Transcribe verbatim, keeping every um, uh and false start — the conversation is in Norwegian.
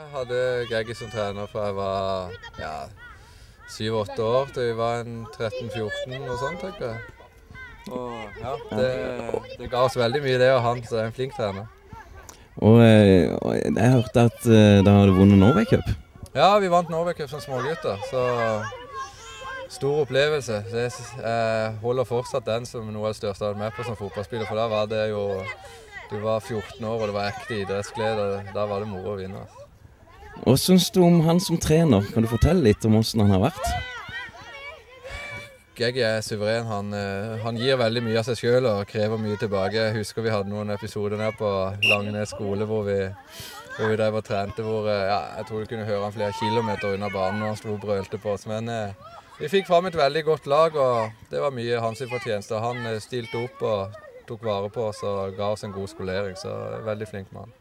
hadde Geggy som trener fra jeg var ja, syv åtte år til vi var en tretten fjorten og sånn, tenker jeg. Og ja, det, det ga oss veldig mye det, og han så er en flink trener. Og, og jeg hørte at uh, da hadde vunnet Norway Cup. Ja, vi vant Norway Cup som smågutter, så stor opplevelse. Jeg holder fortsatt den som noe av det største jeg hadde med på som fotballspiller, for da var det jo, du var fjorten år og det var ekte idrettsglede, da var det moro å vinne. Hva synes du om han som trener? Kan du fortelle litt om hvordan han har vært? Geggy er suveren. Han, han gir veldig mye av seg selv og krever mye tilbake. Jeg husker vi hadde noen episoder nede på Langenes skole hvor vi, hvor vi drev og trente, hvor ja, jeg tror du kunne høre han flere kilometer under banen og han sto og brølte på oss. Men vi fikk fram et veldig godt lag, og det var mye hans fortjeneste. Han stilte opp og tok vare på oss og ga oss en god skolering, så veldig flink mann.